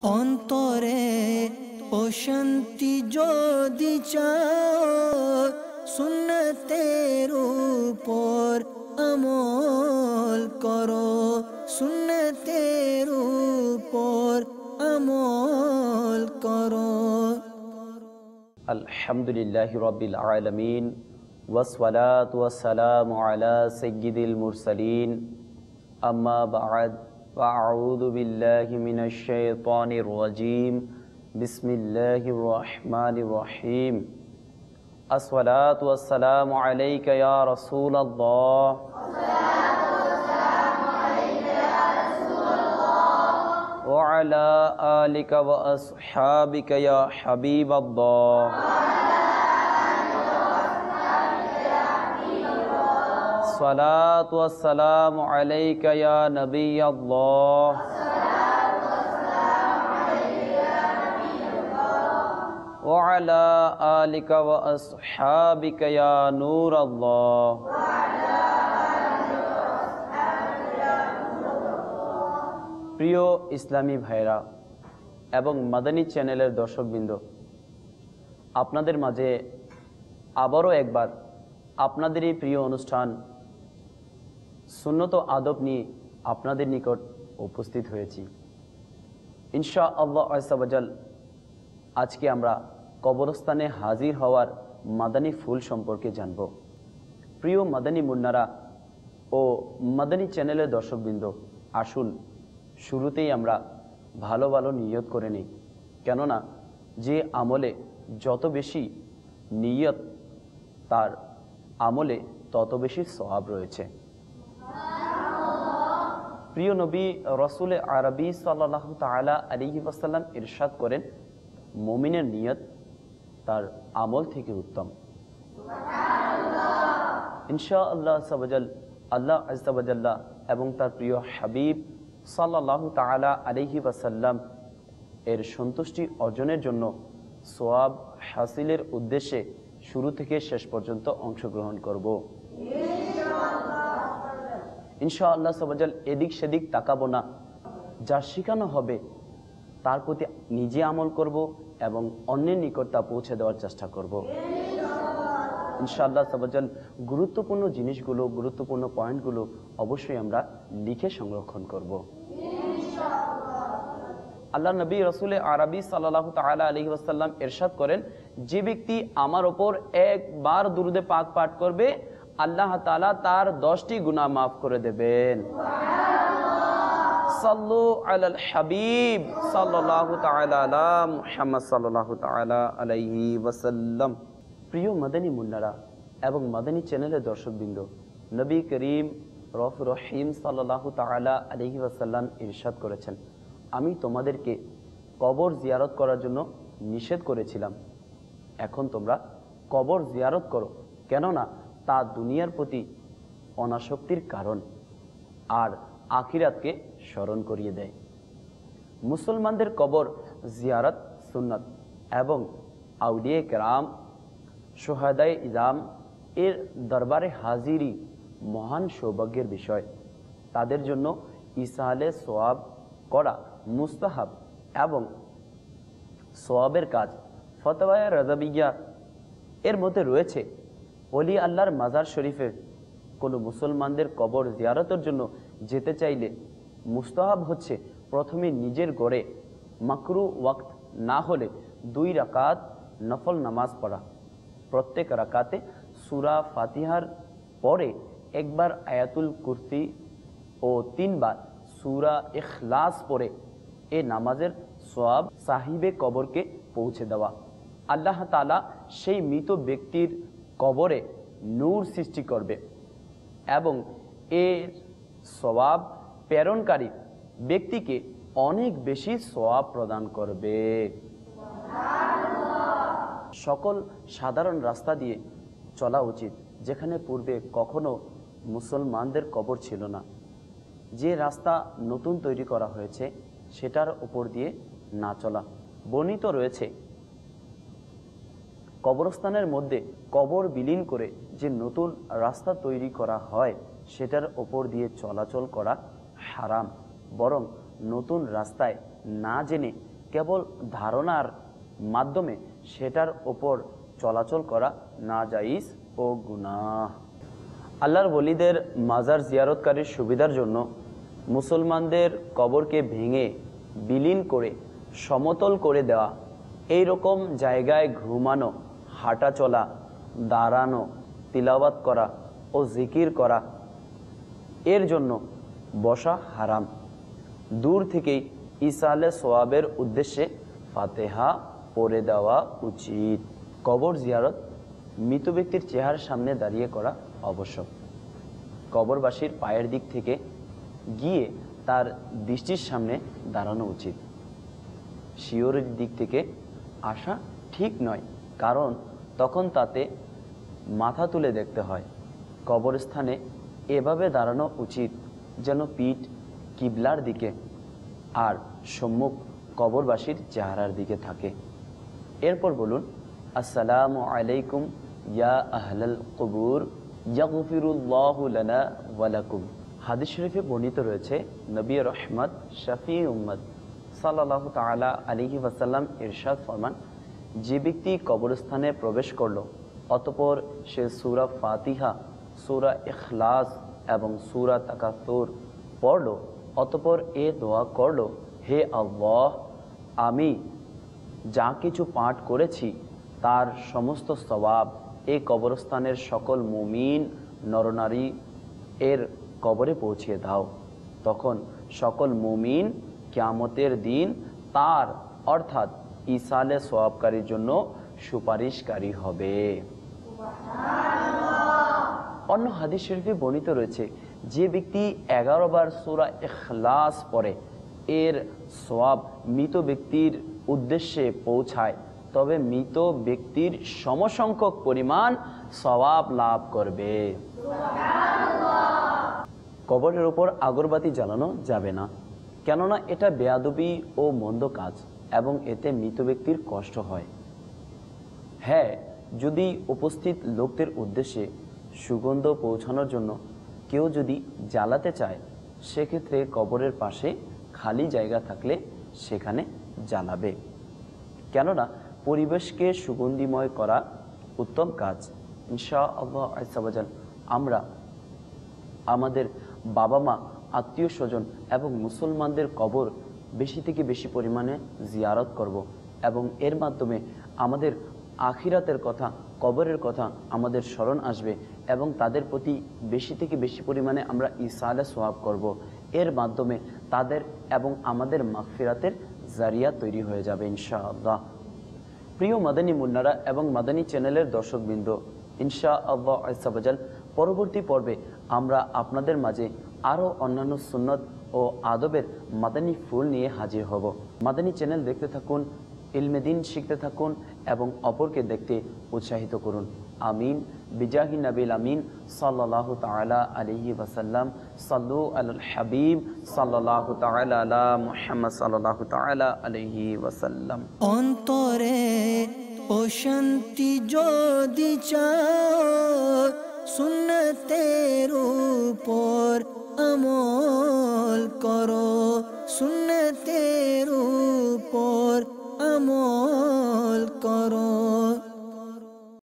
অন্তরে প্রশান্তি যদি চাও, সুন্নতের উপর আমল করো, সুন্নতের উপর আমল করো। আলহামদুলিল্লাহি রাব্বিল আলামিন ওয়াসসালাতু ওয়াসসালামু আলা সাইয়্যিদিল মুরসালিন আম্মা বা'দ ফাআউযু বিল্লাহি মিনাশ শাইতানির রাজীম বিসমিল্লাহির রহমানির রহিম আসসালাতু ওয়াসসালামু আলাইকা ইয়া রাসূলাল্লাহ ওয়া আলা আলিকা ওয়া আসহাবিকা ইয়া হাবিবাল্লাহ الصلاة والسلام عليك يا نبي الله وعلى آلك وأصحابك يا نور الله প্রিয় ইসলামী ভাইরা এবং মাদানী চ্যানেলের দর্শকবৃন্দ, আপনাদের মাঝে আবারও একবার আপনাদের এই প্রিয় অনুষ্ঠান সুন্নত আদব নিয়ে আপনাদের নিকট উপস্থিত হয়েছি। ইনশাআল্লাহ আযজা ওয়া জাল আজকে আমরা কবরস্থানে হাজির হওয়ার মাদানী ফুল সম্পর্কে জানব। প্রিয় মাদানী মুন্নারা ও মাদানী চ্যানেলের দর্শকবৃন্দ, আসুন শুরুতেই আমরা ভালো ভালো নিয়ত করে নিই, কেননা যে আমলে যত বেশি নিয়ত তার আমলে তত বেশি সওয়াব রয়েছে। প্রিয় নবী রাসূল আরবি সাল্লাল্লাহু তাআলা আলাইহি ওয়াসাল্লাম ইরশাদ করেন, মুমিনের নিয়ত তার আমল থেকে উত্তম। ইনশাআল্লাহ আল্লাহ আযজা ওয়া জাল্লা এবং তার প্রিয় হাবিব সাল্লাল্লাহু তাআলা আলাইহি ওয়াসাল্লাম এর সন্তুষ্টি অর্জনের জন্য সওয়াব হাসিলের উদ্দেশ্যে শুরু থেকে শেষ পর্যন্ত অংশগ্রহণ করব ইনশাআল্লাহ সাবাজাল। এদিক সেদিক তাকাবো না, যা শেখানো হবে তার প্রতি নিজে আমল করব এবং অন্যের নিকট তা পৌঁছে দেওয়ার চেষ্টা করব ইনশাআল্লাহ সাবাজাল। গুরুত্বপূর্ণ জিনিসগুলো, গুরুত্বপূর্ণ পয়েন্টগুলো অবশ্যই আমরা লিখে সংরক্ষণ করব। আল্লাহ নবী রাসূল আরবি সাল্লাল্লাহু তাআলা আলাইহি ওয়াসাল্লাম ইরশাদ করেন, যে ব্যক্তি আমার ওপর একবার দুরূদে পাক পাঠ করবে, আল্লাহ তাআলা তার 10টি গুনাহ মাফ করে দেবেন। সাল্লু আলাল হাবিব সাল্লাল্লাহু তাআলা আলা মুহাম্মদ সাল্লাল্লাহু তাআলা আলাইহি ওয়াসাল্লাম। প্রিয় মাদানী মুন্নারা এবং মাদানী চ্যানেলের দর্শকবৃন্দ, নবী করিম রউফুর রহিম সাল্লাল্লাহু তাআলা আলাইহি ওয়াসাল্লাম ইরশাদ করেছেন, আমি তোমাদেরকে কবর জিয়ারত করার জন্য নিষেধ করেছিলাম, এখন তোমরা কবর জিয়ারত করো, কেননা তা দুনিয়ার প্রতি অনাসক্তির কারণ আর আখিরাতকে স্মরণ করিয়ে দেয়। মুসলমানদের কবর জিয়ারত সুন্নাত এবং আউলিয়া কেরাম, শুহাদায়ে ইজাম এর দরবারে হাজিরি মহান সৌভাগ্যের বিষয়। তাদের জন্য ইসালে সওয়াব করা মুস্তাহাব এবং সওয়াবের কাজ। ফতোয়ায়ে রাজাবিয়া এর মধ্যে রয়েছে, ওলি আল্লাহর মাজার শরীফে কোনো মুসলমানদের কবর জিয়ারতের জন্য যেতে চাইলে মুস্তাহাব হচ্ছে প্রথমে নিজের ঘরে মাকরু ওয়াক্ত না হলে 2 রাকাত নফল নামাজ পড়া, প্রত্যেক রাকাতে সূরা ফাতিহার পরে একবার আয়াতুল কুরসি ও 3 বার সূরা ইখলাস পড়ে এ নামাজের সওয়াব সাহিবে কবরকে পৌঁছে দেওয়া। আল্লাহ তাআলা সেই মৃত ব্যক্তির কবরে নূর সৃষ্টি করবে এবং এর সওয়াব প্রেরণকারী ব্যক্তিকে অনেক বেশি সওয়াব প্রদান করবে। সকল সাধারণ রাস্তা দিয়ে চলা উচিত, যেখানে পূর্বে কখনো মুসলমানদের কবর ছিল না। যে রাস্তা নতুন তৈরি করা হয়েছে সেটার উপর দিয়ে না চলা। বর্ণিত রয়েছে, কবরস্থানের মধ্যে কবর বিলীন করে যে নতুন রাস্তা তৈরি করা হয় সেটার ওপর দিয়ে চলাচল করা হারাম, বরং নতুন রাস্তায় না জেনে কেবল ধারণার মাধ্যমে সেটার ওপর চলাচল করা নাজাইজ ও গুনাহ। আল্লাহর ওলিদের মাজার জিয়ারতকারীর সুবিধার জন্য মুসলমানদের কবরকে ভেঙে বিলীন করে সমতল করে দেওয়া, এই রকম জায়গায় ঘুমানো, হাঁটা চলা, দাঁড়ানো, তিলাওয়াত করা ও জিকির করা, এর জন্য বসা হারাম। দূর থেকেই ইসালে সোয়াবের উদ্দেশ্যে ফাতেহা পড়ে দেওয়া উচিত। কবর জিয়ারত মৃত ব্যক্তির চেহারার সামনে দাঁড়িয়ে করা আবশ্যক। কবরবাসীর পায়ের দিক থেকে গিয়ে তার দৃষ্টির সামনে দাঁড়ানো উচিত। শিয়রের দিক থেকে আসা ঠিক নয়, কারণ তখন তাতে মাথা তুলে দেখতে হয়। কবরস্থানে এভাবে দাঁড়ানো উচিত যেন পিঠ কিবলার দিকে আর সম্মুখ কবরবাসীর চেহারার দিকে থাকে। এরপর বলুন, আসসালামু আলাইকুম ইয়া আহলাল কুবুর ইয়াগফিরুল্লাহু লানা ওয়া লাকুম। হাদিস শরীফে বর্ণিত রয়েছে, নবী রহমত শফি উম্মত সাল্লাল্লাহু তাআলা আলাইহি ওয়াসাল্লাম ইরশাদ ফরমান, যে ব্যক্তি কবরস্থানে প্রবেশ করলো অতঃপর সে সূরা ফাতিহা, সূরা ইখলাস এবং সূরা তাকাসুর পড়ল, অতঃপর এ দোয়া করল, হে আল্লাহ, আমি যা কিছু পাঠ করেছি তার সমস্ত সওয়াব এই কবরস্থানের সকল মুমিন নরনারী এর কবরে পৌঁছিয়ে দাও। তখন সকল মুমিন কিয়ামতের দিন তার অর্থাৎ ইসালে সওয়াবকারীর জন্য সুপারিশকারী হবে। অন্য হাদিস শরীফে বর্ণিত রয়েছে, যে ব্যক্তি 11 বার সূরা ইখলাস পড়ে এর সওয়াব মৃত ব্যক্তির উদ্দেশ্যে পৌঁছায়, তবে মৃত ব্যক্তির সমসংখ্যক পরিমাণ সওয়াব লাভ করবে। কবরের উপর আগরবাতি জ্বালানো যাবে না, কেননা এটা বেয়াদবি ও মন্দ কাজ এবং এতে মৃত ব্যক্তির কষ্ট হয়। হ্যাঁ, যদি উপস্থিত লোকদের উদ্দেশ্যে সুগন্ধ পৌঁছানোর জন্য কেউ যদি জ্বালাতে চায়, সেক্ষেত্রে কবরের পাশে খালি জায়গা থাকলে সেখানে জ্বালাবে, কেননা পরিবেশকে সুগন্ধিময় করা উত্তম কাজ। ইনশাআল্লাহ আযজা ওয়া জাল আমরা আমাদের বাবা মা, আত্মীয় স্বজন এবং মুসলমানদের কবর বেশি থেকে বেশি পরিমাণে জিয়ারত করব এবং এর মাধ্যমে আমাদের আখিরাতের কথা, কবরের কথা আমাদের স্মরণ আসবে এবং তাদের প্রতি বেশি থেকে বেশি পরিমাণে আমরা ইসালে সোয়াব করব। এর মাধ্যমে তাদের এবং আমাদের মাগফিরাতের জারিয়া তৈরি হয়ে যাবে ইনশাআল্লাহ। প্রিয় মাদানী মুন্নারা এবং মাদানী চ্যানেলের দর্শকবৃন্দ, ইনশাআল্লাহ আযজা ওয়া জাল পরবর্তী পর্বে আমরা আপনাদের মাঝে আরও অন্যান্য সুন্নত ও আদবের মাদানী ফুল নিয়ে হাজির হব। মাদানী চ্যানেল দেখতে থাকুন, ইলমে দ্বীন শিখতে থাকুন এবং অপরকে দেখতে উৎসাহিত করুন। আমিন বিজাহি নবিল আমিন সাল্লাল্লাহু তাআলা আলাইহি ওয়াসাল্লাম। সাল্লু আলাল হাবিব সাল্লাল্লাহু তাআলা আলা মুহাম্মদ সাল্লাল্লাহু তাআলা আলাইহি ওয়াসাল্লাম। অন্তরে প্রশান্তি যদি চাও, সুন্নতের উপর আমল